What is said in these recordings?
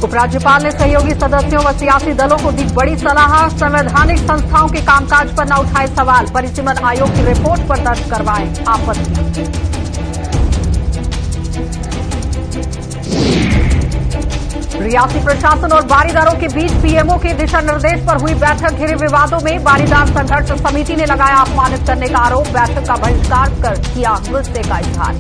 उपराज्यपाल ने सहयोगी सदस्यों व सियासी दलों को दी बड़ी सलाह। संवैधानिक संस्थाओं के कामकाज पर न उठाए सवाल, परिसीमन आयोग की रिपोर्ट पर दर्ज करवाएं आपत्ति। रियासती प्रशासन और बारीदारों के बीच पीएमओ के दिशा निर्देश पर हुई बैठक, घिरे विवादों में बारीदार संघर्ष समिति ने लगाया अपमानित करने का आरोप, बैठक का बहिष्कार कर किया गुस्से का इजहार।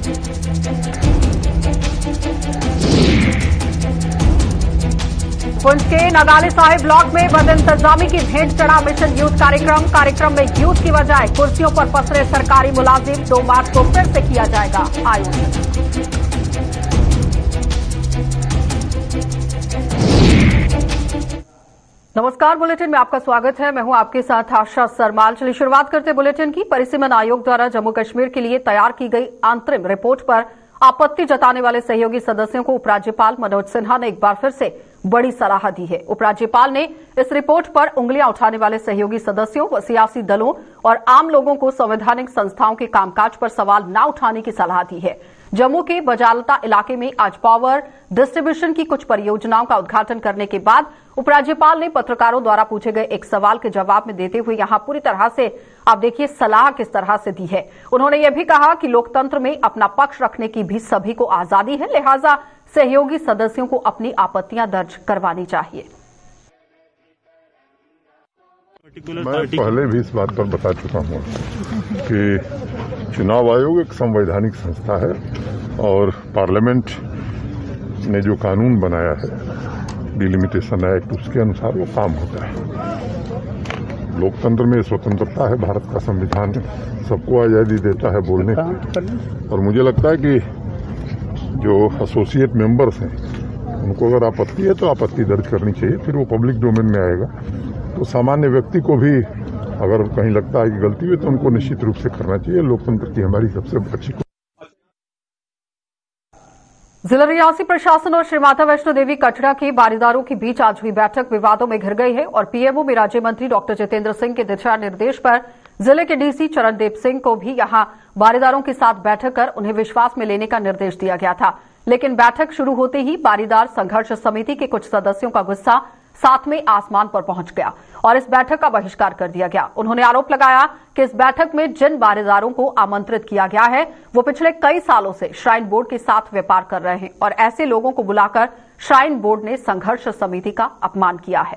पुंछ के नगाले साहिब ब्लॉक में बदइंतजामी की भेंट चढ़ा मिशन यूथ कार्यक्रम में यूथ की बजाय कुर्सियों पर पसरे सरकारी मुलाजिम। 2 मार्च को फिर से किया जाएगा आयोजन। नमस्कार, बुलेटिन में आपका स्वागत है। मैं हूं आपके साथ आशा सरमाल। चलिए शुरुआत करते हैं बुलेटिन की। परिसीमन आयोग द्वारा जम्मू कश्मीर के लिए तैयार की गई अंतरिम रिपोर्ट पर आपत्ति जताने वाले सहयोगी सदस्यों को उपराज्यपाल मनोज सिन्हा ने एक बार फिर से बड़ी सलाह दी है। उपराज्यपाल ने इस रिपोर्ट पर उंगलियां उठाने वाले सहयोगी सदस्यों व सियासी दलों और आम लोगों को संवैधानिक संस्थाओं के कामकाज पर सवाल न उठाने की सलाह दी है। जम्मू के बजालता इलाके में आज पावर डिस्ट्रीब्यूशन की कुछ परियोजनाओं का उद्घाटन करने के बाद उपराज्यपाल ने पत्रकारों द्वारा पूछे गए एक सवाल के जवाब में देते हुए यहां पूरी तरह से आप देखिए सलाह किस तरह से दी है। उन्होंने यह भी कहा कि लोकतंत्र में अपना पक्ष रखने की भी सभी को आजादी है, लिहाजा सहयोगी सदस्यों को अपनी आपत्तियां दर्ज करवानी चाहिए। मैं पहले भी इस बात पर बता चुका हूं कि चुनाव आयोग एक संवैधानिक संस्था है और पार्लियामेंट ने जो कानून बनाया है, डिलिमिटेशन एक्ट, उसके अनुसार वो काम होता है। लोकतंत्र में स्वतंत्रता है, भारत का संविधान सबको आजादी देता है बोलने की। और मुझे लगता है कि जो एसोसिएट मेंबर्स हैं उनको अगर आपत्ति है तो आपत्ति दर्ज करनी चाहिए, फिर वो पब्लिक डोमेन में आएगा। तो सामान्य व्यक्ति को भी अगर कहीं लगता है कि गलती हुई तो उनको निश्चित रूप से करना चाहिए। लोकतंत्र की हमारी सबसे अच्छी। जिला रियासी प्रशासन और श्री माता वैष्णो देवी कटरा के बारीदारों के बीच आज हुई बैठक विवादों में घिर गई है और पीएमओ में राज्य मंत्री डॉक्टर जितेंद्र सिंह के दिशा निर्देश पर जिले के डीसी चरणदेव सिंह को भी यहां बारीदारों के साथ बैठक कर उन्हें विश्वास में लेने का निर्देश दिया गया था। लेकिन बैठक शुरू होते ही बारीदार संघर्ष समिति के कुछ सदस्यों का गुस्सा सातवें आसमान पर पहुंच गया और इस बैठक का बहिष्कार कर दिया गया। उन्होंने आरोप लगाया कि इस बैठक में जिन बारीदारों को आमंत्रित किया गया है वो पिछले कई सालों से श्राइन बोर्ड के साथ व्यापार कर रहे हैं और ऐसे लोगों को बुलाकर श्राइन बोर्ड ने संघर्ष समिति का अपमान किया है।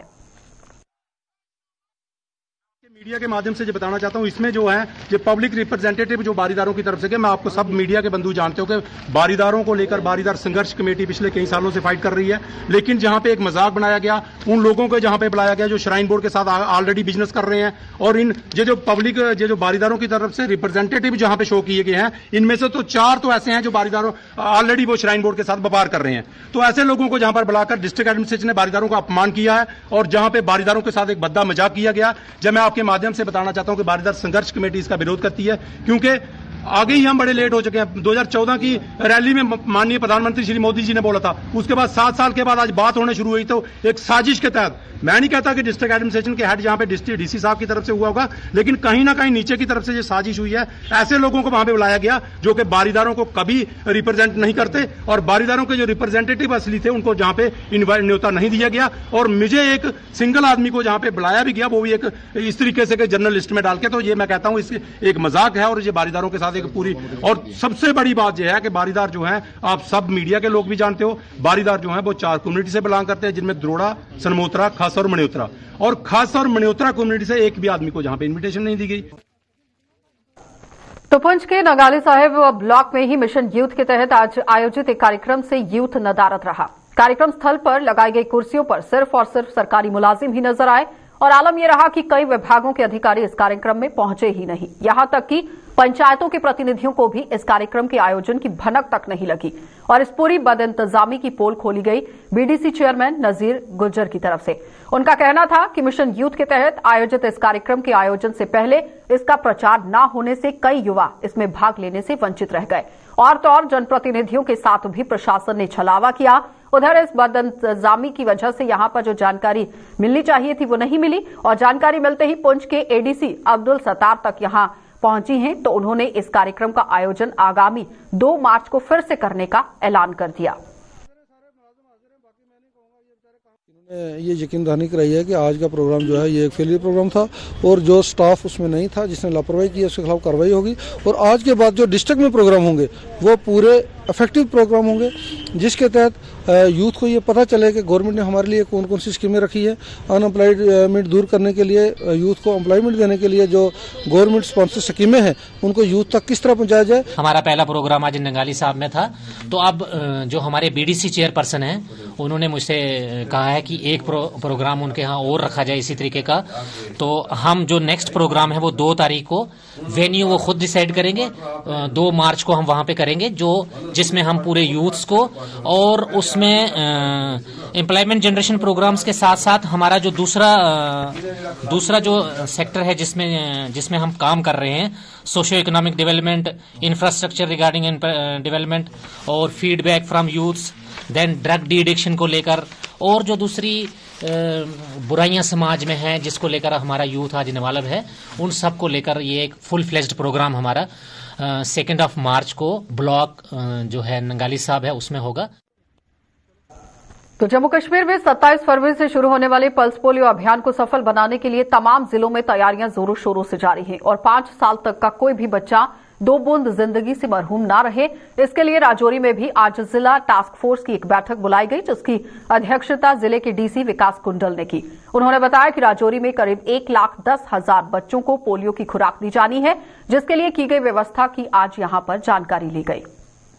मीडिया के माध्यम से जो बताना चाहता हूं, इसमें जो है ये पब्लिक रिप्रेजेंटेटिव जो बारीदारों की तरफ से, मैं आपको सब मीडिया के बंधु जानते हो कि बारीदारों को लेकर बारीदार संघर्ष कमेटी पिछले कई सालों से फाइट कर रही है। लेकिन जहां पे एक मजाक बनाया गया, उन लोगों को जहां पे बुलाया गया जो श्राइन बोर्ड के साथ ऑलरेडी बिजनेस कर रहे हैं और इन जो पब्लिक जो बारीदारों की तरफ से रिप्रेजेंटेटिव जहां पे शो किए गए हैं, इनमें से तो 4 तो ऐसे हैं जो बारीदारों ऑलरेडी वो श्राइन बोर्ड के साथ व्यापार कर रहे हैं। तो ऐसे लोगों को जहां पर बुलाकर डिस्ट्रिक्ट एडमिनिस्ट्रेशन ने बारीदारों का अपमान किया है और जहां पे बारीदारों के साथ एक भद्दा मजाक किया गया। जब मैं आपके माध्यम से बताना चाहता हूं कि बारीदार संघर्ष कमेटी इसका विरोध करती है, क्योंकि आगे ही हम बड़े लेट हो चुके हैं। 2014 की रैली में माननीय प्रधानमंत्री श्री मोदी जी ने बोला था, उसके बाद 7 साल के बाद आज बात होने शुरू हुई। तो एक साजिश के तहत, मैं नहीं कहता कि डिस्ट्रिक्ट एडमिनिस्ट्रेशन के हेड जहां पे डीसी साहब की तरफ से हुआ होगा, लेकिन कहीं ना कहीं नीचे की तरफ से ये साजिश हुई है। ऐसे लोगों को वहां पे बुलाया गया जो कि बारीदारों को कभी रिप्रेजेंट नहीं करते और बारीदारों के जो रिप्रेजेंटेटिव असली थे उनको जहां पे न्योता नहीं दिया गया। और मुझे एक सिंगल आदमी को जहां पे बुलाया भी गया, वो भी एक इस तरीके से जर्नल लिस्ट में डाल के, तो ये मैं कहता हूं इसके एक मजाक है और ये बारीदारों के साथ एक पूरी। और सबसे बड़ी बात यह है कि बारीदार जो है, आप सब मीडिया के लोग भी जानते हो, बारीदार जो है वो 4 कम्युनिटी से बिलोंग करते हैं, जिनमें द्रोड़ा, सनमोत्रा, खास और मणियोत्रा। और खास और मणियोत्रा कम्युनिटी से एक भी आदमी को जहां पे इनविटेशन नहीं दी गई। तो पुंछ के नगाली साहिब ब्लॉक में ही मिशन यूथ के तहत आज आयोजित एक कार्यक्रम से यूथ नदारत रहा। कार्यक्रम स्थल पर लगाई गई कुर्सियों पर सिर्फ और सिर्फ सरकारी मुलाजिम ही नजर आए और आलम यह रहा कि कई विभागों के अधिकारी इस कार्यक्रम में पहुंचे ही नहीं। यहां तक कि पंचायतों के प्रतिनिधियों को भी इस कार्यक्रम के आयोजन की भनक तक नहीं लगी और इस पूरी बदइंतजामी की पोल खोली गई बीडीसी चेयरमैन नजीर गुज्जर की तरफ से। उनका कहना था कि मिशन यूथ के तहत आयोजित इस कार्यक्रम के आयोजन से पहले इसका प्रचार न होने से कई युवा इसमें भाग लेने से वंचित रह गए और तो और जनप्रतिनिधियों के साथ भी प्रशासन ने छलावा किया। उधर इस बदइंतजामी की वजह से यहां पर जो जानकारी मिलनी चाहिए थी वो नहीं मिली और जानकारी मिलते ही पुंछ के एडीसी अब्दुल सत्तार तक यहां पहुंची हैं तो उन्होंने इस कार्यक्रम का आयोजन आगामी 2 मार्च को फिर से करने का ऐलान कर दिया। ये यकीन दहानी कराई है कि आज का प्रोग्राम जो है ये एक फेलियर प्रोग्राम था और जो स्टाफ उसमें नहीं था जिसने लापरवाही की उसके खिलाफ कार्रवाई होगी और आज के बाद जो डिस्ट्रिक्ट में प्रोग्राम होंगे वो पूरे इफेक्टिव प्रोग्राम होंगे जिसके तहत यूथ को ये पता चले कि गवर्नमेंट ने हमारे लिए कौन कौन सी स्कीमें रखी है। अनएम्प्लॉयमेंट दूर करने के लिए, यूथ को एम्प्लॉयमेंट देने के लिए जो गवर्नमेंट स्पॉन्सर स्कीमें हैं उनको यूथ तक किस तरह पहुंचाया जाए। हमारा पहला प्रोग्राम आज नंगाली साहब में था, तो अब जो हमारे बीडीसी चेयरपर्सन हैं उन्होंने मुझसे कहा है कि एक प्रोग्राम उनके यहाँ और रखा जाए इसी तरीके का। तो हम जो नेक्स्ट प्रोग्राम है वो 2 तारीख को, वेन्यू वो खुद डिसाइड करेंगे, 2 मार्च को हम वहां पे करेंगे, जिसमें हम पूरे यूथ्स को और उसमें एम्प्लॉयमेंट जनरेशन प्रोग्राम्स के साथ साथ हमारा जो दूसरा जो सेक्टर है जिसमें हम काम कर रहे हैं, socio economic development, infrastructure regarding development और feedback from youths, then drug de addiction को लेकर और जो दूसरी बुराइयां समाज में हैं जिसको लेकर हमारा यूथ आज इन्वॉल्व है, उन सब को लेकर ये एक फुल फ्लेज्ड प्रोग्राम हमारा 2 मार्च को ब्लॉक जो है नंगाली साहब है उसमें होगा। तो जम्मू कश्मीर में 27 फरवरी से शुरू होने वाले पल्स पोलियो अभियान को सफल बनाने के लिए तमाम जिलों में तैयारियां जोरों शोरों से जारी हैं और 5 साल तक का कोई भी बच्चा 2 बूंद जिंदगी से मरहूम ना रहे, इसके लिए राजौरी में भी आज जिला टास्क फोर्स की एक बैठक बुलाई गई जिसकी अध्यक्षता जिले के डीसी विकास कुंडल ने की। उन्होंने बताया कि राजौरी में करीब 1,10,000 बच्चों को पोलियो की खुराक दी जानी है, जिसके लिए की गई व्यवस्था की आज यहां पर जानकारी ली गई।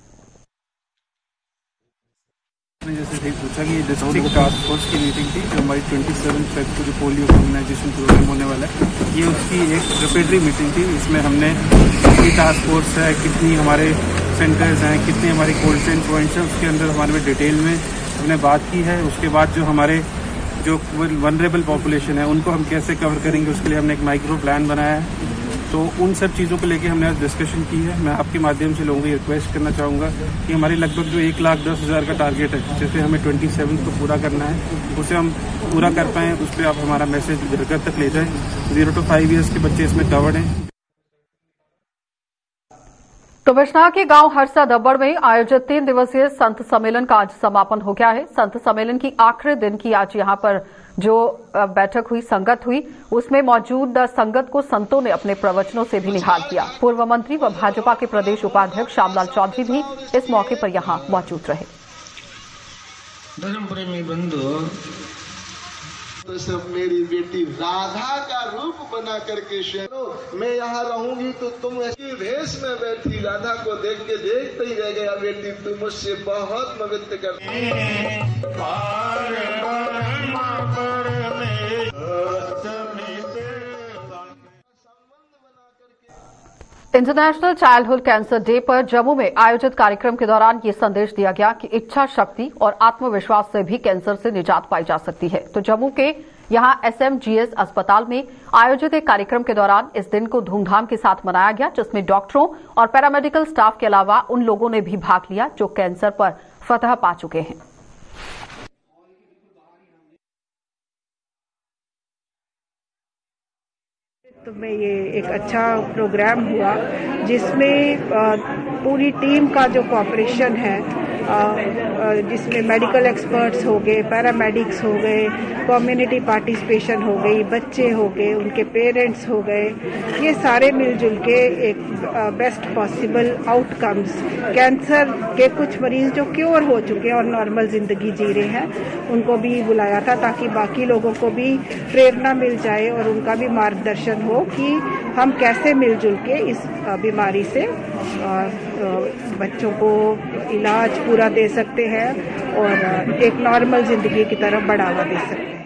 जैसे सही पूछा कि डिस्ट्रिक्ट टास्क फोर्स की मीटिंग थी जो हमारी 27 फेब को जो पोलियो इम्यूनाइजेशन प्रोग्राम होने वाला है, ये उसकी एक प्रिपरेटरी मीटिंग थी। इसमें हमने कितनी टास्क फोर्स है, कितनी हमारे सेंटर्स हैं, कितने हमारे कोल्ड चेन प्रोविंस हैं, उसके अंदर हमारे में डिटेल में हमने बात की है। उसके बाद जो हमारे जो वनरेबल पॉपुलेशन है उनको हम कैसे कवर करेंगे उसके लिए हमने एक माइक्रो प्लान बनाया है। तो उन सब चीज़ों को लेके हमने आज डिस्कशन की है। मैं आपके माध्यम से लोगों को रिक्वेस्ट करना चाहूँगा कि हमारे लगभग जो 1,10,000 का टारगेट है, जिसे हमें 27 को पूरा करना है, उसे हम पूरा कर पाएँ, उस पर आप हमारा मैसेज घर घर तक ले जाएँ। 0 to 5 ईयर्स के बच्चे इसमें कवर्ड हैं। तो बिश्नाह के गांव हरसा दब्बड़ में आयोजित 3 दिवसीय संत सम्मेलन का आज समापन हो गया है। संत सम्मेलन की आखिरी दिन की आज यहां पर जो बैठक हुई, संगत हुई, उसमें मौजूद संगत को संतों ने अपने प्रवचनों से भी निहाल किया। पूर्व मंत्री व भाजपा के प्रदेश उपाध्यक्ष श्यामलाल चौधरी भी इस मौके पर यहां मौजूद रहे। धर्म प्रेमी बंधु, तो सब मेरी बेटी राधा का रूप बना करके मैं यहाँ रहूंगी तो तुम ऐसी भेष में बैठी राधा को देख के देखते ही रह गया। बेटी तुम मुझसे बहुत मगत करती। इंटरनेशनल चाइल्डहुड कैंसर डे पर जम्मू में आयोजित कार्यक्रम के दौरान ये संदेश दिया गया कि इच्छा शक्ति और आत्मविश्वास से भी कैंसर से निजात पाई जा सकती है। तो जम्मू के यहां SMGS अस्पताल में आयोजित एक कार्यक्रम के दौरान इस दिन को धूमधाम के साथ मनाया गया, जिसमें डॉक्टरों और पैरामेडिकल स्टाफ के अलावा उन लोगों ने भी भाग लिया जो कैंसर पर फतह पा चुके हैं। तो में ये एक अच्छा प्रोग्राम हुआ जिसमें पूरी टीम का जो कोऑपरेशन है, जिसमें मेडिकल एक्सपर्ट्स हो गए, पैरामेडिक्स हो गए, कम्युनिटी पार्टिसिपेशन हो गई, बच्चे हो गए, उनके पेरेंट्स हो गए, ये सारे मिलजुल के एक बेस्ट पॉसिबल आउटकम्स, कैंसर के कुछ मरीज जो क्योर हो चुके हैं और नॉर्मल जिंदगी जी रहे हैं उनको भी बुलाया था ताकि बाकी लोगों को भी प्रेरणा मिल जाए और उनका भी मार्गदर्शन हो कि हम कैसे मिलजुल के इस बीमारी से बच्चों को इलाज पूरा दे सकते हैं और एक नॉर्मल जिंदगी की तरफ बढ़ावा दे सकते हैं।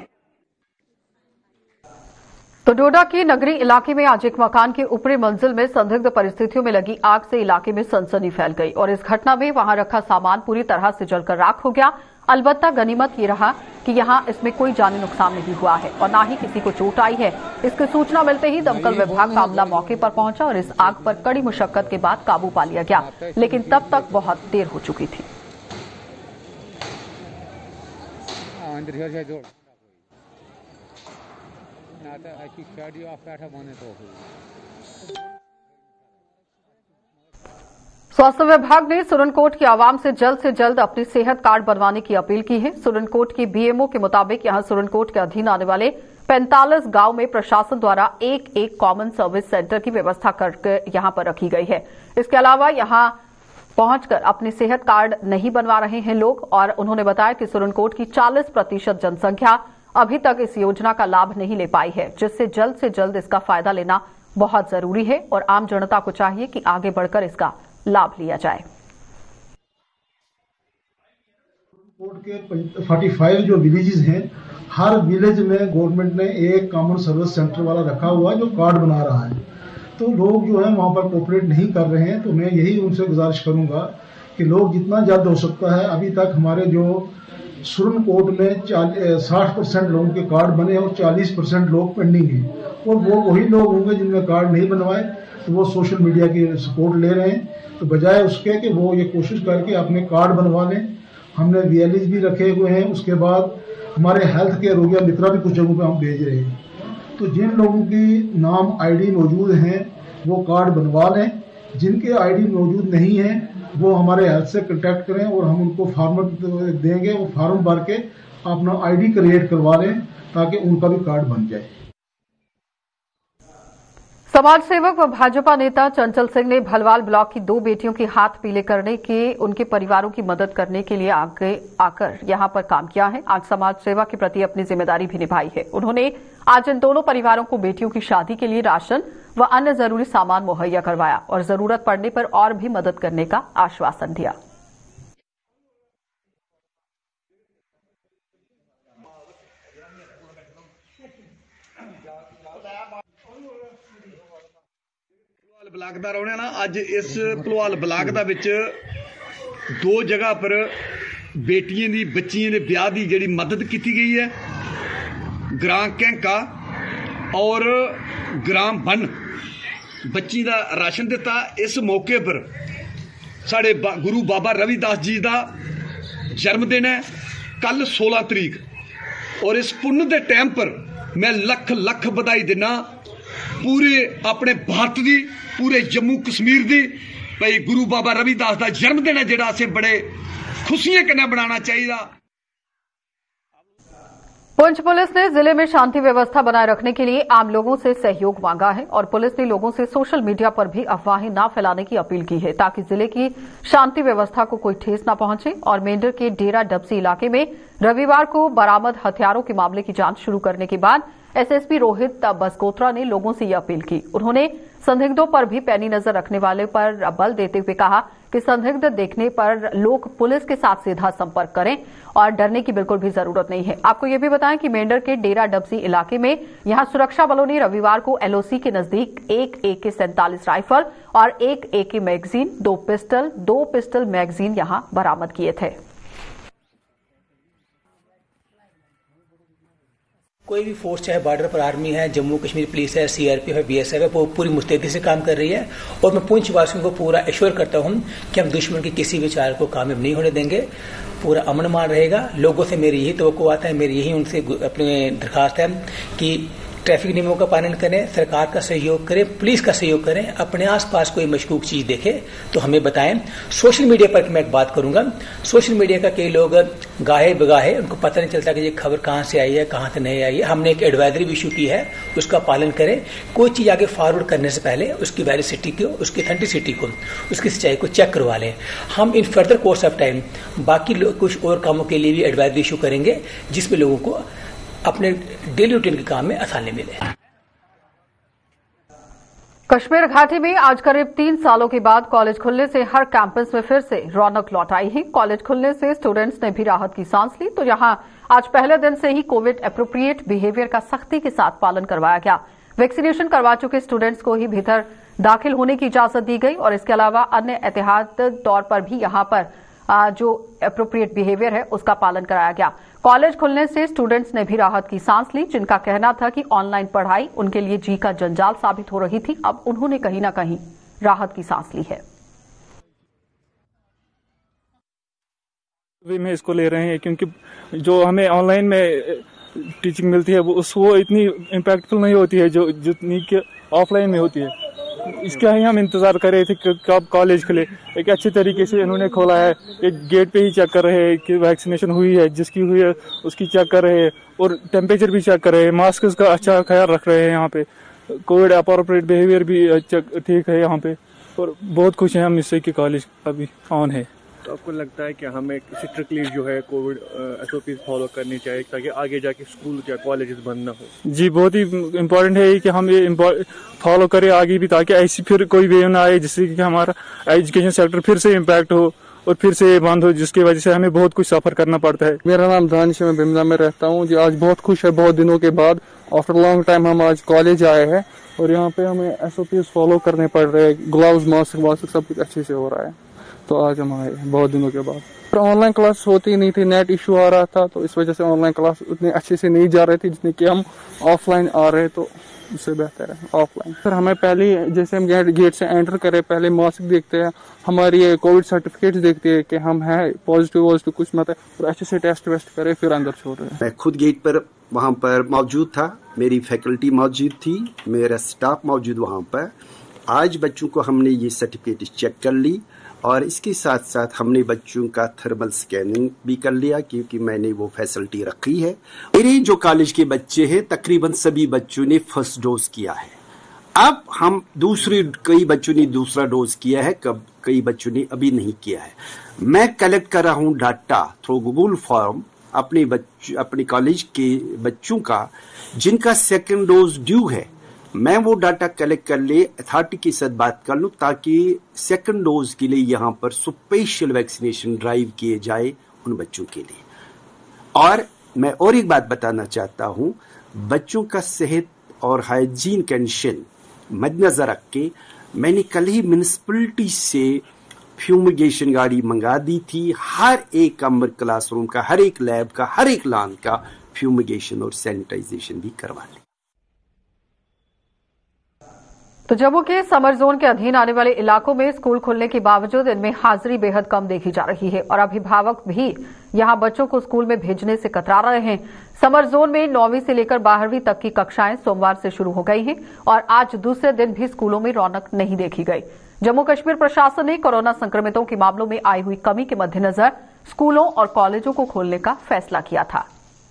तो डोडा के नगरी इलाके में आज एक मकान के ऊपरी मंजिल में संदिग्ध परिस्थितियों में लगी आग से इलाके में सनसनी फैल गई और इस घटना में वहां रखा सामान पूरी तरह से जलकर राख हो गया। अलबत्ता गनीमत ये रहा कि यहां इसमें कोई जानी नुकसान नहीं हुआ है और न ही किसी को चोट आई है। इसकी सूचना मिलते ही दमकल विभाग का अमला मौके पर पहुंचा और इस आग पर कड़ी मुशक्कत के बाद काबू पा लिया गया, लेकिन तब तक बहुत देर हो चुकी थी। स्वास्थ्य विभाग ने सुरनकोट की आवाम से जल्द अपनी सेहत कार्ड बनवाने की अपील की है। सुरनकोट की बीएमओ के मुताबिक यहां सुरनकोट के अधीन आने वाले 45 गांव में प्रशासन द्वारा एक कॉमन सर्विस सेंटर की व्यवस्था करके यहां पर रखी गई है। इसके अलावा यहां पहुंचकर अपनी सेहत कार्ड नहीं बनवा रहे हैं लोग, और उन्होंने बताया कि सुरनकोट की 40% जनसंख्या अभी तक इस योजना का लाभ नहीं ले पाई है, जिससे जल्द से जल्द इसका फायदा लेना बहुत जरूरी है और आम जनता को चाहिए कि आगे बढ़कर इसका लाभ लिया जाए। कोर्ट के 45 जो विलेजेस हैं, हर विलेज में गवर्नमेंट ने एक कॉमन सर्विस सेंटर वाला रखा हुआ है जो कार्ड बना रहा है। तो लोग जो है वहां पर कोऑपरेट नहीं कर रहे हैं, तो मैं यही उनसे गुजारिश करूंगा कि लोग जितना जल्द हो सकता है, अभी तक हमारे जो सुरनकोट में 60% लोगों के कार्ड बने और 40% लोग पेंडिंग हैं, और वो वही लोग होंगे जिनमें कार्ड नहीं बनवाए, तो वो सोशल मीडिया की सपोर्ट ले रहे हैं। तो बजाय उसके कि वो ये कोशिश करके अपने कार्ड बनवा लें, हमने वीएलईज भी रखे हुए हैं। उसके बाद हमारे हेल्थ के रोगिया मित्रा भी कुछ जगहों पे हम भेज रहे हैं। तो जिन लोगों की नाम आईडी मौजूद हैं वो कार्ड बनवा लें, जिनके आईडी मौजूद नहीं है वो हमारे हेल्थ से कांटेक्ट करें और हम उनको फॉर्म देंगे, वो फॉर्म भर के अपना आईडी क्रिएट करवा लें ताकि उनका भी कार्ड बन जाए। समाज सेवक व भाजपा नेता चंचल सिंह ने भलवाल ब्लॉक की 2 बेटियों के हाथ पीले करने के उनके परिवारों की मदद करने के लिए आगे आकर यहां पर काम किया है। आज समाज सेवा के प्रति अपनी जिम्मेदारी भी निभाई है। उन्होंने आज इन दोनों परिवारों को बेटियों की शादी के लिए राशन व अन्य जरूरी सामान मुहैया करवाया और जरूरत पड़ने पर और भी मदद करने का आश्वासन दिया। ਬਲਾਕ ਦਾ ਰਹਿਣਾ ਨਾ, ਅੱਜ ਇਸ ਭਲਵਾਲ ਬਲਾਕ ਦਾ ਵਿੱਚ 2 ਜਗ੍ਹਾ ਪਰ ਬੇਟੀਆਂ ਦੀ ਬੱਚੀਆਂ ਦੇ ਵਿਆਹ ਦੀ ਜਿਹੜੀ ਮਦਦ ਕੀਤੀ ਗਈ ਹੈ। ਗ੍ਰਾਮ ਕੈਂਕਾ ਔਰ ਗ੍ਰਾਮ ਬਨ ਬੱਚੀ ਦਾ ਰਾਸ਼ਨ ਦਿੱਤਾ। ਇਸ ਮੌਕੇ ਪਰ ਸਾਡੇ ਗੁਰੂ ਬਾਬਾ रविदास जी ਦਾ जन्म दिन है कल 16 तरीक, और इस पुण्य के टाइम पर मैं लख लख बधाई देना पूरे अपने भारत की, पूरे जम्मू कश्मीर की। भाई गुरु बाबा रविदास का जन्म दिन है जिहड़ा असें बड़े खुशियां कन्नै बनाना चाहिए। पुंछ पुलिस ने जिले में शांति व्यवस्था बनाए रखने के लिए आम लोगों से सहयोग मांगा है और पुलिस ने लोगों से सोशल मीडिया पर भी अफवाहें न फैलाने की अपील की है ताकि जिले की शांति व्यवस्था को कोई ठेस न पहुंचे। और मेंढर के डेरा डबसी इलाके में रविवार को बरामद हथियारों के मामले की जांच शुरू करने के बाद एसएसपी रोहित बसकोत्रा ने लोगों से यह अपील की। उन्होंने संदिग्धों पर भी पैनी नजर रखने वाले पर बल देते हुए कहा कि संदिग्ध देखने पर लोग पुलिस के साथ सीधा संपर्क करें और डरने की बिल्कुल भी जरूरत नहीं है। आपको यह भी बताएं कि मेंढर के डेरा डबसी इलाके में यहां सुरक्षा बलों ने रविवार को एलओसी के नजदीक एक AK-47 राइफल और एक AK मैगजीन, 2 पिस्टल मैगजीन यहां बरामद किए थे। कोई भी फोर्स, चाहे बॉर्डर पर आर्मी है, जम्मू कश्मीर पुलिस है, सीआरपीएफ है, बीएसएफ है, वो पूरी मुस्तैदी से काम कर रही है। और मैं पुंछ वासियों को पूरा एश्योर करता हूं कि हम दुश्मन की किसी भी चाल को कामयाब नहीं होने देंगे। पूरा अमन मान रहेगा। लोगों से मेरी यही तवक्को आता है, मेरी यही उनसे अपनी दरखास्त है कि ट्रैफिक नियमों का पालन करें, सरकार का सहयोग करें, पुलिस का सहयोग करें। अपने आसपास कोई मशकूक चीज देखे तो हमें बताएं। सोशल मीडिया पर मैं एक बात करूंगा, सोशल मीडिया का कई लोग गाहे बगाहे, उनको पता नहीं चलता कि ये खबर कहां से आई है, कहां से नहीं आई है। हमने एक एडवाइजरी भी इशू की है, उसका पालन करें। कोई चीज आगे फॉरवर्ड करने से पहले उसकी वैलिडिटी को, उसकी ऑथेंटिसिटी को, उसकी सच्चाई को चेक करवा लें। हम in further course of time बाकी कुछ और कामों के लिए भी एडवाइजरी इशू करेंगे जिसमें लोगों को अपने डेली रूटीन के काम में आसानी मिले। कश्मीर घाटी में आज करीब 3 सालों के बाद कॉलेज खुलने से हर कैंपस में फिर से रौनक लौट आई है। कॉलेज खुलने से स्टूडेंट्स ने भी राहत की सांस ली, तो यहां आज पहले दिन से ही कोविड एप्रोप्रिएट बिहेवियर का सख्ती के साथ पालन करवाया गया। वैक्सीनेशन करवा चुके स्टूडेंट्स को ही भीतर दाखिल होने की इजाजत दी गई और इसके अलावा अन्य एहतियात तौर पर भी यहां पर जो एप्रोप्रिएट बिहेवियर है उसका पालन कराया गया। कॉलेज खुलने से स्टूडेंट्स ने भी राहत की सांस ली, जिनका कहना था कि ऑनलाइन पढ़ाई उनके लिए जी का जंजाल साबित हो रही थी। अब उन्होंने कहीं ना कहीं राहत की सांस ली है। में इसको ले रहे हैं क्योंकि जो हमें ऑनलाइन में टीचिंग मिलती है वो इतनी इम्पैक्टफुल नहीं होती है जो जितनी कि ऑफलाइन में होती है। इसका ही हम इंतजार कर रहे थे कि कब कॉलेज खुले। एक अच्छे तरीके से इन्होंने खोला है, एक गेट पे ही चेक कर रहे हैं कि वैक्सीनेशन हुई है, जिसकी हुई है उसकी चेक कर रहे हैं और टेम्परेचर भी चेक कर रहे हैं, मास्क का अच्छा ख्याल रख रहे हैं। यहाँ पे कोविड अप्रोप्रिएट बिहेवियर भी ठीक है यहाँ पे, और बहुत खुश हैं हम इससे कि कॉलेज अभी ऑन है। तो आपको लगता है कि हमें स्ट्रिक्टली जो है कोविड SOP फॉलो करनी चाहिए ताकि आगे जाके स्कूल या कॉलेजेस बंद ना हो? जी बहुत ही इम्पोर्टेंट है कि हम ये फॉलो करें आगे भी, ताकि ऐसी फिर कोई वेव ना आए जिससे कि हमारा एजुकेशन सेक्टर फिर से इम्पैक्ट हो और फिर से बंद हो, जिसकी वजह से हमें बहुत कुछ सफर करना पड़ता है। मेरा नाम दानिश है, मैं बिमला में रहता हूँ जी। आज बहुत खुश है, बहुत दिनों के बाद आफ्टर लॉन्ग टाइम हम आज कॉलेज आए हैं और यहाँ पे हमें SOPs फॉलो करने पड़ रहे हैं। ग्लव्स मास्क सब कुछ अच्छे से हो रहा है, तो आज हम आए बहुत दिनों के बाद। ऑनलाइन क्लास होती नहीं थी, नेट इशू आ रहा था, तो इस वजह से ऑनलाइन क्लास उतने अच्छे से नहीं जा रही थी जितने कि हम ऑफलाइन आ रहे, तो उससे बेहतर है ऑफलाइन। फिर हमें पहले जैसे हम गेट से एंटर करें पहले मास्क देखते हैं, हमारी कोविड सर्टिफिकेट देखते हैं कि हम है पॉजिटिव कुछ मत है, और अच्छे से टेस्ट वेस्ट करें फिर अंदर छोड़ रहे हैं। मैं खुद गेट पर वहाँ पर मौजूद था, मेरी फैकल्टी मौजूद थी, मेरा स्टाफ मौजूद वहाँ पर। आज बच्चों को हमने ये सर्टिफिकेट चेक कर ली और इसके साथ साथ हमने बच्चों का थर्मल स्कैनिंग भी कर लिया, क्योंकि मैंने वो फैसिलिटी रखी है। मेरे जो कॉलेज के बच्चे हैं तकरीबन सभी बच्चों ने फर्स्ट डोज किया है। अब हम कई बच्चों ने दूसरा डोज किया है, कई बच्चों ने अभी नहीं किया है। मैं कलेक्ट कर रहा हूँ डाटा थ्रू गूगल फॉर्म अपने कॉलेज के बच्चों का जिनका सेकेंड डोज ड्यू है। मैं वो डाटा कलेक्ट कर ले अथॉरिटी के साथ बात कर लूं ताकि सेकंड डोज के लिए यहाँ पर स्पेशल वैक्सीनेशन ड्राइव किए जाए उन बच्चों के लिए। और मैं और एक बात बताना चाहता हूँ, बच्चों का सेहत और हाइजीन कंडीशन मद्देनजर रख के मैंने कल ही म्युनिसिपैलिटी से फ्यूमिगेशन गाड़ी मंगा दी थी। हर एक कमर क्लासरूम का, हर एक लैब का, हर एक लॉन का फ्यूमिगेशन और सैनिटाइजेशन भी करवा ली। तो जम्मू के समर जोन के अधीन आने वाले इलाकों में स्कूल खुलने के बावजूद इनमें हाजिरी बेहद कम देखी जा रही है और अभिभावक भी यहां बच्चों को स्कूल में भेजने से कतरा रहे हैं। समर जोन में 9वीं से लेकर 12वीं तक की कक्षाएं सोमवार से शुरू हो गई हैं और आज दूसरे दिन भी स्कूलों में रौनक नहीं देखी गई। जम्मू कश्मीर प्रशासन ने कोरोना संक्रमितों के मामलों में आई हुई कमी के मद्देनजर स्कूलों और कॉलेजों को खोलने का फैसला किया था।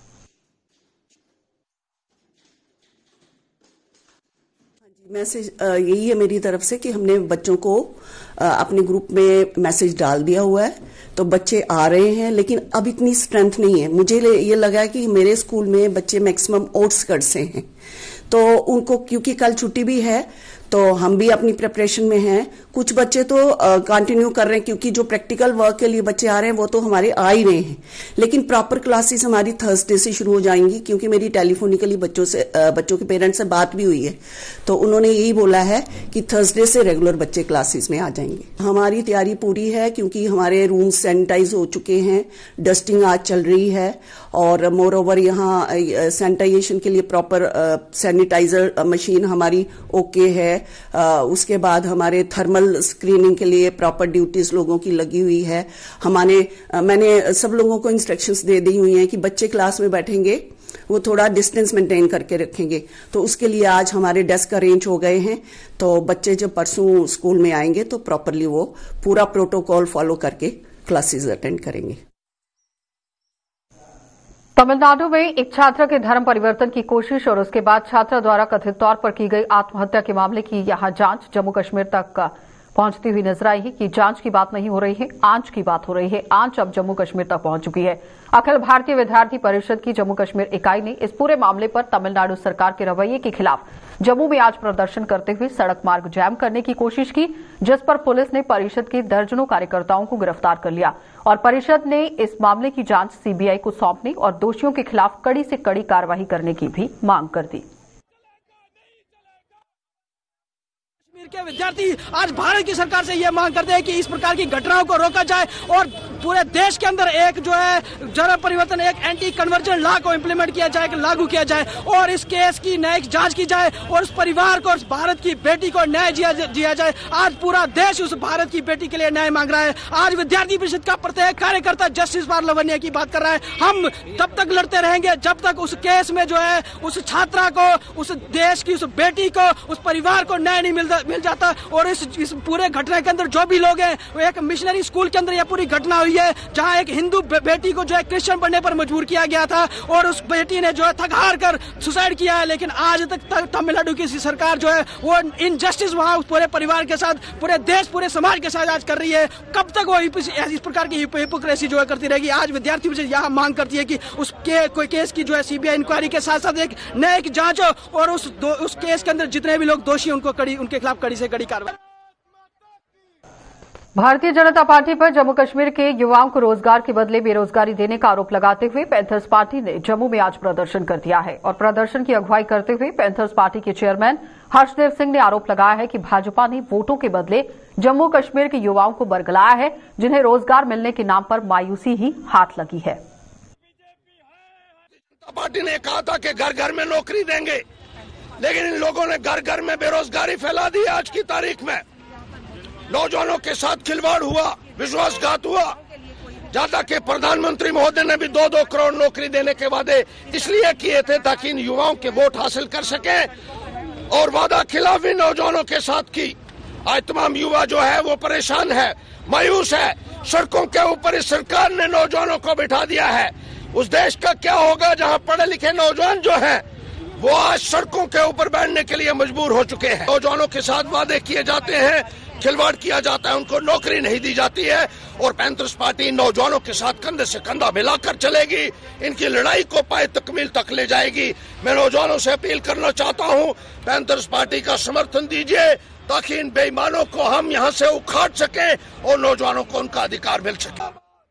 मैसेज यही है मेरी तरफ से कि हमने बच्चों को अपने ग्रुप में मैसेज डाल दिया हुआ है, तो बच्चे आ रहे हैं, लेकिन अब इतनी स्ट्रेंथ नहीं है। मुझे ये लगा कि मेरे स्कूल में बच्चे मैक्सिमम आउटस्कर्ट से हैं, तो उनको क्योंकि कल छुट्टी भी है तो हम भी अपनी प्रिपरेशन में हैं। कुछ बच्चे तो कंटिन्यू कर रहे हैं क्योंकि जो प्रैक्टिकल वर्क के लिए बच्चे आ रहे हैं वो तो हमारे आ ही रहे हैं, लेकिन प्रॉपर क्लासेस हमारी थर्सडे से शुरू हो जाएंगी, क्योंकि मेरी टेलीफोनिकली बच्चों के पेरेंट्स से बात भी हुई है, तो उन्होंने यही बोला है कि थर्सडे से रेगुलर बच्चे क्लासेस में आ जाएंगे। हमारी तैयारी पूरी है क्योंकि हमारे रूम्स सैनिटाइज हो चुके हैं, डस्टिंग आज चल रही है और मोर ओवर यहाँ सैनिटाइजेशन के लिए प्रॉपर सैनिटाइजर मशीन हमारी ओके है। उसके बाद हमारे थर्मल स्क्रीनिंग के लिए प्रॉपर ड्यूटीज लोगों की लगी हुई है। मैंने सब लोगों को इंस्ट्रक्शंस दे दी हुई हैं कि बच्चे क्लास में बैठेंगे वो थोड़ा डिस्टेंस मेंटेन करके रखेंगे, तो उसके लिए आज हमारे डेस्क अरेंज हो गए हैं। तो बच्चे जब परसों स्कूल में आएंगे तो प्रॉपरली वो पूरा प्रोटोकॉल फॉलो करके क्लासेस अटेंड करेंगे। तमिलनाडु में एक छात्र के धर्म परिवर्तन की कोशिश और उसके बाद छात्रा द्वारा कथित तौर पर की गई आत्महत्या के मामले की यहां जांच जम्मू कश्मीर तक पहुंचती हुई नजर आई है कि जांच की बात नहीं हो रही है, आंच की बात हो रही है। आंच अब जम्मू कश्मीर तक पहुंच चुकी है। अखिल भारतीय विद्यार्थी परिषद की जम्मू कश्मीर इकाई ने इस पूरे मामले पर तमिलनाडु सरकार के रवैये के खिलाफ जम्मू में आज प्रदर्शन करते हुए सड़क मार्ग जाम करने की कोशिश की, जिस पर पुलिस ने परिषद के दर्जनों कार्यकर्ताओं को गिरफ्तार कर लिया और परिषद ने इस मामले की जांच सीबीआई को सौंपने और दोषियों के खिलाफ कड़ी से कड़ी कार्रवाई करने की भी मांग कर दी। के विद्यार्थी आज भारत की सरकार से यह मांग करते हैं कि इस प्रकार की घटनाओं को रोका जाए और पूरे देश के अंदर एक जो है जरा परिवर्तन, एक एंटी कन्वर्जन लॉ को इम्प्लीमेंट किया जाए, लागू किया जाए और इस केस की न्यायिक जांच की जाए और उस परिवार को, उस भारत की बेटी को न्याय दिया जाए। आज पूरा देश उस भारत की बेटी के लिए न्याय मांग रहा है। आज विद्यार्थी परिषद का प्रत्येक कार्यकर्ता जस्टिस फॉर लवन्या की बात कर रहा है। हम तब तक लड़ते रहेंगे जब तक उस केस में जो है उस छात्रा को, उस देश की उस बेटी को, उस परिवार को न्याय नहीं मिल जाता। और इस पूरे घटना के अंदर जो भी लोग हैं, एक मिशनरी स्कूल के अंदर यह पूरी घटना हुई है जहां एक हिंदू बेटी को जो है क्रिश्चियन बनने पर मजबूर किया गया था और उस बेटी ने जो है थक हार कर सुसाइड किया है। लेकिन आज तक तमिलनाडु की सरकार जो है वो इनजस्टिस वहां उस पूरे परिवार के साथ, पूरे देश, पूरे समाज के साथ आज कर रही है। कब तक वो इस प्रकार की हिपोक्रेसी जो है करती रहेगी? आज विद्यार्थियों से यह मांग करती है कि कोई केस की जो है सीबीआई इंक्वायरी के साथ साथ एक न्यायिक जांच हो और उस केस के अंदर जितने भी लोग दोषी उनके खिलाफ कड़ी से कड़ी कार्रवाई। भारतीय जनता पार्टी पर जम्मू कश्मीर के युवाओं को रोजगार के बदले बेरोजगारी देने का आरोप लगाते हुए पैंथर्स पार्टी ने जम्मू में आज प्रदर्शन कर दिया है और प्रदर्शन की अगुवाई करते हुए पैंथर्स पार्टी के चेयरमैन हर्षदेव सिंह ने आरोप लगाया है कि भाजपा ने वोटों के बदले जम्मू कश्मीर के युवाओं को बरगलाया है, जिन्हें रोजगार मिलने के नाम पर मायूसी ही हाथ लगी है। पार्टी ने कहा था कि घर घर में नौकरी देंगे, लेकिन इन लोगों ने घर घर में बेरोजगारी फैला दी। आज की तारीख में नौजवानों के साथ खिलवाड़ हुआ, विश्वासघात हुआ। जहां तक कि प्रधानमंत्री महोदय ने भी 2-2 करोड़ नौकरी देने के वादे इसलिए किए थे ताकि इन युवाओं के वोट हासिल कर सके और वादा खिलाफी नौजवानों के साथ की। आज तमाम युवा जो है वो परेशान है, मायूस है। सड़कों के ऊपर इस सरकार ने नौजवानों को बिठा दिया है। उस देश का क्या होगा जहां पढ़े लिखे नौजवान जो हैं वो आज सड़कों के ऊपर बैठने के लिए मजबूर हो चुके हैं। नौजवानों के साथ वादे किए जाते हैं, खिलवाड़ किया जाता है, उनको नौकरी नहीं दी जाती है और पैंथर्स पार्टी नौजवानों के साथ कंधे से कंधा मिलाकर चलेगी। इनकी लड़ाई को पाए तकमील तक ले जाएगी। मैं नौजवानों से अपील करना चाहता हूं, पैंथर्स पार्टी का समर्थन दीजिए ताकि इन बेईमानों को हम यहां से उखाड़ सकें और नौजवानों को उनका अधिकार मिल सके।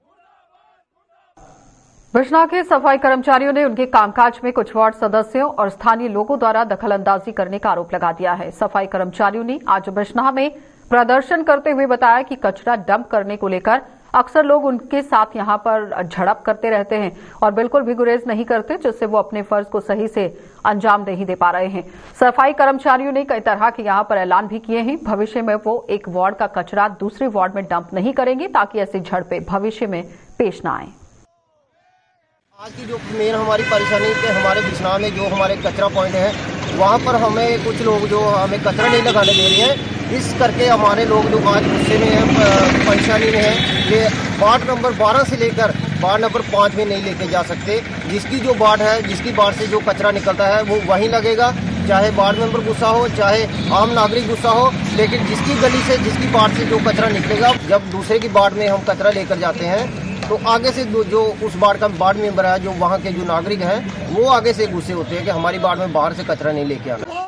बिश्नाह के सफाई कर्मचारियों ने उनके कामकाज में कुछ वार्ड सदस्यों और स्थानीय लोगों द्वारा दखलंदाजी करने का आरोप लगा दिया है। सफाई कर्मचारियों ने आज बिश्नाह में प्रदर्शन करते हुए बताया कि कचरा डंप करने को लेकर अक्सर लोग उनके साथ यहां पर झड़प करते रहते हैं और बिल्कुल भी गुरेज नहीं करते, जिससे वो अपने फर्ज को सही से अंजाम नहीं दे पा रहे हैं। सफाई कर्मचारियों ने कई तरह के यहां पर ऐलान भी किए हैं। भविष्य में वो एक वार्ड का कचरा दूसरे वार्ड में डंप नहीं करेंगे ताकि ऐसी झड़पें भविष्य में पेश न आए। आज की जो मेन हमारी परेशानी है, हमारे बिश्नाह में जो हमारे कचरा पॉइंट है वहाँ पर हमें कुछ लोग जो हमें कचरा नहीं लगाने दे रहे हैं। इस करके हमारे लोग जो आज गुस्से में हैं, परेशानी में हैं कि वार्ड नंबर 12 से लेकर वार्ड नंबर 5 में नहीं लेके जा सकते। जिसकी जो वार्ड है, जिसकी वार्ड से जो कचरा निकलता है वो वहीं लगेगा, चाहे वार्ड मेंबर गुस्सा हो, चाहे आम नागरिक गुस्सा हो। लेकिन जिसकी गली से, जिसकी वार्ड से जो कचरा निकलेगा, जब दूसरे की वार्ड में हम कचरा लेकर जाते हैं तो आगे से जो उस वार्ड का वार्ड मेंबर है, जो वहाँ के जो नागरिक हैं, वो आगे से गुस्से होते हैं कि हमारी वार्ड में बाहर से कचरा नहीं लेके आना।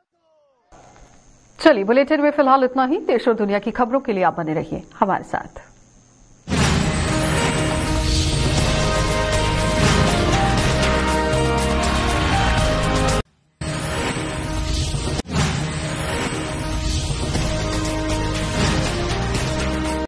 चलिए, बुलेटिन में फिलहाल इतना ही। देश और दुनिया की खबरों के लिए आप बने रहिए हमारे साथ।